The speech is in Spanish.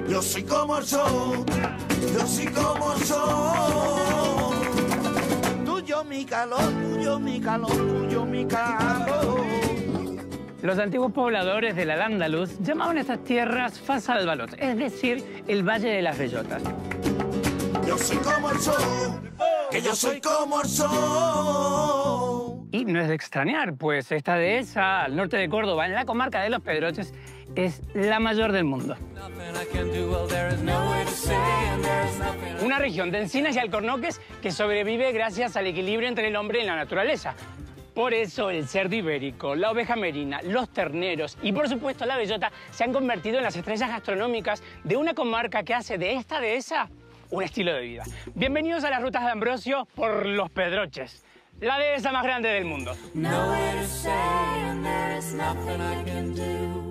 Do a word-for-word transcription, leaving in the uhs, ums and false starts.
Yo soy como el sol, yo soy como el sol. Tuyo mi calor, tuyo mi calor, tuyo mi calor. Los antiguos pobladores del Al-Ándalus llamaban estas tierras Fas al-Balot, es decir, el Valle de las Bellotas. Yo soy como el sol, que yo soy como el sol. Y no es de extrañar, pues esta dehesa al norte de Córdoba, en la comarca de Los Pedroches, es la mayor del mundo. Una región de encinas y alcornoques que sobrevive gracias al equilibrio entre el hombre y la naturaleza. Por eso el cerdo ibérico, la oveja merina, los terneros y, por supuesto, la bellota se han convertido en las estrellas gastronómicas de una comarca que hace de esta dehesa un estilo de vida. Bienvenidos a las rutas de Ambrosio por Los Pedroches, la dehesa más grande del mundo.